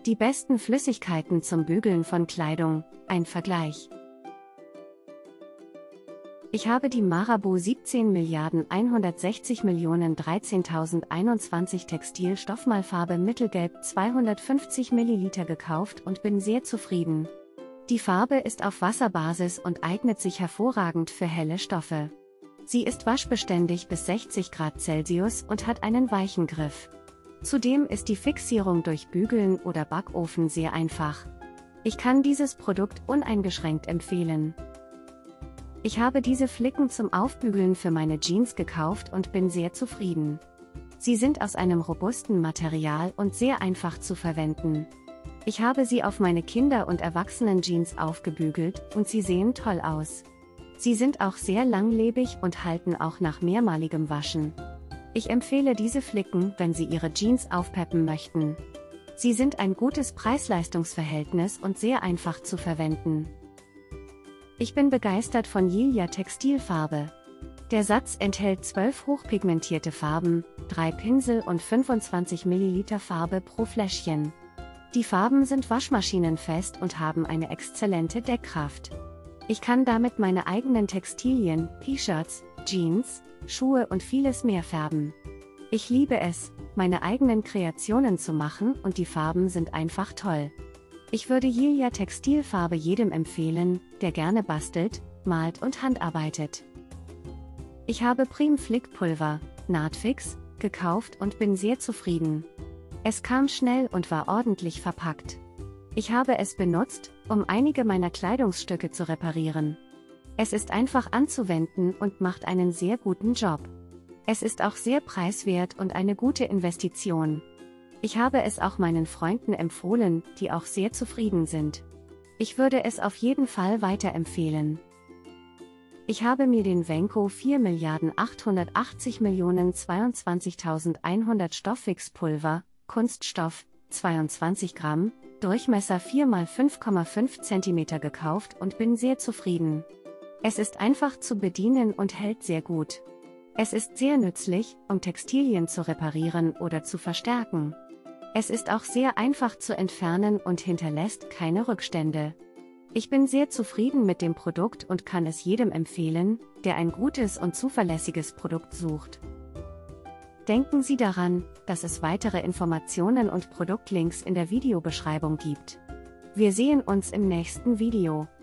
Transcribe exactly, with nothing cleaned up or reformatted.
Die besten Flüssigkeiten zum Bügeln von Kleidung, ein Vergleich. Ich habe die Marabu siebzehn Milliarden hundertsechzig Millionen dreizehntausendeinundzwanzig Textilstoffmalfarbe Mittelgelb zweihundertfünfzig Milliliter gekauft und bin sehr zufrieden. Die Farbe ist auf Wasserbasis und eignet sich hervorragend für helle Stoffe. Sie ist waschbeständig bis sechzig Grad Celsius und hat einen weichen Griff. Zudem ist die Fixierung durch Bügeln oder Backofen sehr einfach. Ich kann dieses Produkt uneingeschränkt empfehlen. Ich habe diese Flicken zum Aufbügeln für meine Jeans gekauft und bin sehr zufrieden. Sie sind aus einem robusten Material und sehr einfach zu verwenden. Ich habe sie auf meine Kinder- und Erwachsenen-Jeans aufgebügelt und sie sehen toll aus. Sie sind auch sehr langlebig und halten auch nach mehrmaligem Waschen. Ich empfehle diese Flicken, wenn Sie Ihre Jeans aufpeppen möchten. Sie sind ein gutes Preis-Leistungs-Verhältnis und sehr einfach zu verwenden. Ich bin begeistert von Yilia Textilfarbe. Der Satz enthält zwölf hochpigmentierte Farben, drei Pinsel und fünfundzwanzig Milliliter Farbe pro Fläschchen. Die Farben sind waschmaschinenfest und haben eine exzellente Deckkraft. Ich kann damit meine eigenen Textilien, T-Shirts, Jeans, Schuhe und vieles mehr färben. Ich liebe es, meine eigenen Kreationen zu machen und die Farben sind einfach toll. Ich würde Yilia Textilfarbe jedem empfehlen, der gerne bastelt, malt und handarbeitet. Ich habe Prim Flickpulver, Nahtfix, gekauft und bin sehr zufrieden. Es kam schnell und war ordentlich verpackt. Ich habe es benutzt, um einige meiner Kleidungsstücke zu reparieren. Es ist einfach anzuwenden und macht einen sehr guten Job. Es ist auch sehr preiswert und eine gute Investition. Ich habe es auch meinen Freunden empfohlen, die auch sehr zufrieden sind. Ich würde es auf jeden Fall weiterempfehlen. Ich habe mir den Venco vier Milliarden achthundertachtzig Millionen zweiundzwanzigtausendeinhundert Stofffixpulver, Kunststoff, zweiundzwanzig Gramm, Durchmesser vier mal fünf Komma fünf Zentimeter gekauft und bin sehr zufrieden. Es ist einfach zu bedienen und hält sehr gut. Es ist sehr nützlich, um Textilien zu reparieren oder zu verstärken. Es ist auch sehr einfach zu entfernen und hinterlässt keine Rückstände. Ich bin sehr zufrieden mit dem Produkt und kann es jedem empfehlen, der ein gutes und zuverlässiges Produkt sucht. Denken Sie daran, dass es weitere Informationen und Produktlinks in der Videobeschreibung gibt. Wir sehen uns im nächsten Video.